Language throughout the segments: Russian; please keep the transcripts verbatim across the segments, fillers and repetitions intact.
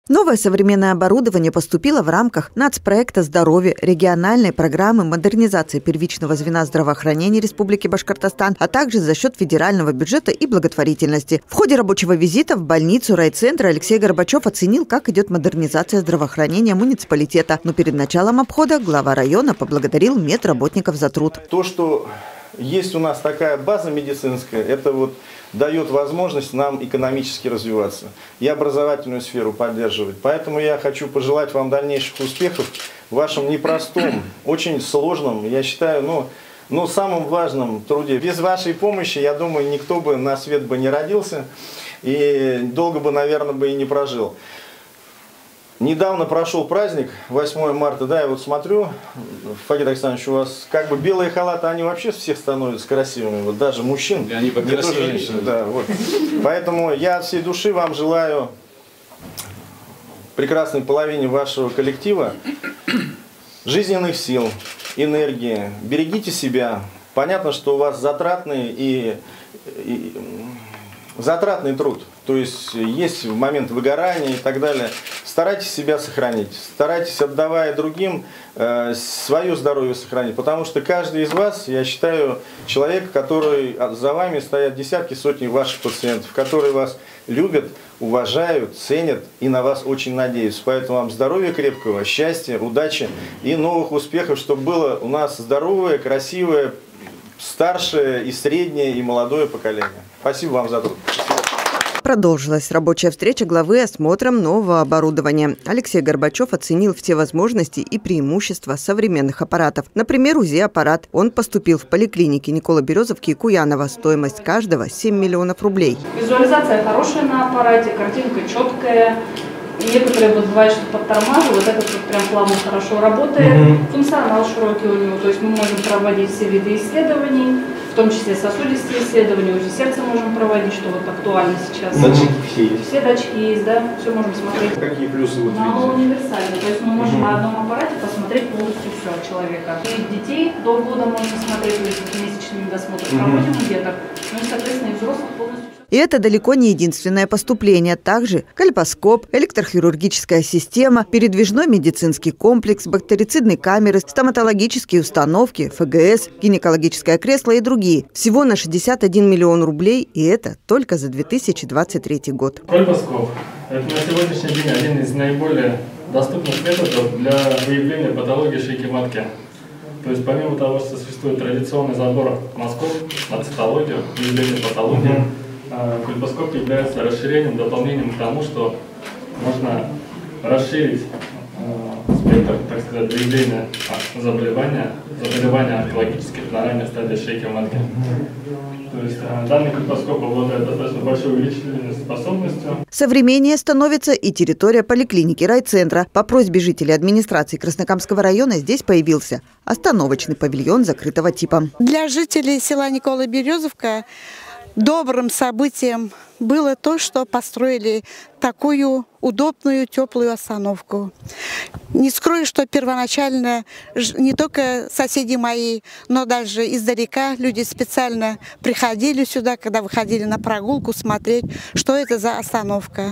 Новое современное оборудование поступило в рамках нацпроекта «Здоровье» региональной программы модернизации первичного звена здравоохранения Республики Башкортостан, а также за счет федерального бюджета и благотворительности. В ходе рабочего визита в больницу райцентра Алексей Горбачев оценил, как идет модернизация здравоохранения муниципалитета. Но перед началом обхода глава района поблагодарил медработников за труд. То, что есть у нас такая база медицинская, это вот дает возможность нам экономически развиваться и образовательную сферу поддерживать. Поэтому я хочу пожелать вам дальнейших успехов в вашем непростом, очень сложном, я считаю, ну, но самым важном труде. Без вашей помощи, я думаю, никто бы на свет бы не родился и долго бы, наверное, бы и не прожил. Недавно прошел праздник, восьмое марта, да, я вот смотрю, Фагит Александрович, у вас как бы белые халаты, они вообще всех становятся красивыми, вот даже мужчин. И они не тоже женщин, да, вот. Поэтому я от всей души вам желаю прекрасной половине вашего коллектива жизненных сил, энергии. Берегите себя. Понятно, что у вас затратный и, и затратный труд. То есть есть момент выгорания и так далее. Старайтесь себя сохранить. Старайтесь, отдавая другим, э, свое здоровье сохранить. Потому что каждый из вас, я считаю, человек, который за вами стоят десятки, сотни ваших пациентов, которые вас любят, уважают, ценят и на вас очень надеются. Поэтому вам здоровья крепкого, счастья, удачи и новых успехов, чтобы было у нас здоровое, красивое, старшее и среднее и молодое поколение. Спасибо вам за труд. Продолжилась рабочая встреча главы осмотром нового оборудования. Алексей Горбачев оценил все возможности и преимущества современных аппаратов. Например, УЗИ-аппарат. Он поступил в поликлинике Никола Березовки и Куянова. Стоимость каждого семь миллионов рублей. Визуализация хорошая на аппарате, картинка четкая. Некоторые вот бывает, что подтормаживают, этот вот прям плавно хорошо работает. Mm-hmm. Функционал широкий у него, то есть мы можем проводить все виды исследований, в том числе сосудистые исследования, уже сердце можем проводить, что вот актуально сейчас. Датчики все есть? Все датчики есть, да, все можем смотреть. Какие плюсы вы видите? Но универсальный, то есть мы можем mm-hmm. на одном аппарате посмотреть полностью все от человека. И детей до года можно смотреть, то есть месячными досмотром mm-hmm. проводим у деток, ну и, соответственно, и взрослых полностью. И это далеко не единственное поступление. Также кальпоскоп, электрохирургическая система, передвижной медицинский комплекс, бактерицидные камеры, стоматологические установки, ФГС, гинекологическое кресло и другие. Всего на шестьдесят один миллион рублей, и это только за две тысячи двадцать третий год. Кальпоскоп – это на сегодняшний день один из наиболее доступных методов для выявления патологии шейки матки. То есть помимо того, что существует традиционный забор мазков на цитологию, выявление патологии, кальпоскоп является расширением, дополнением к тому, что можно расширить э, спектр, так сказать, выявления заболевания, заболевания онкологических на ранней стадии шейки матки. То есть э, данный кальпоскоп обладает достаточно большой увеличительной способностью. Современнее становится и территория поликлиники райцентра. По просьбе жителей администрации Краснокамского района здесь появился остановочный павильон закрытого типа. Для жителей села Никола Березовка добрым событием было то, что построили такую удобную, теплую остановку. Не скрою, что первоначально не только соседи мои, но даже издалека люди специально приходили сюда, когда выходили на прогулку, смотреть, что это за остановка.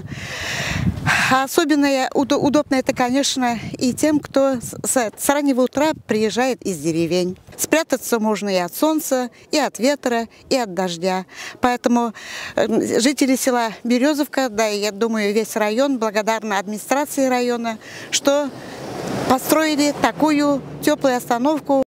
Особенно удобно это, конечно, и тем, кто с раннего утра приезжает из деревень. Спрятаться можно и от солнца, и от ветра, и от дождя. Поэтому жители села Березовка, да, и я думаю, весь район благодарны администрации района, что построили такую теплую остановку.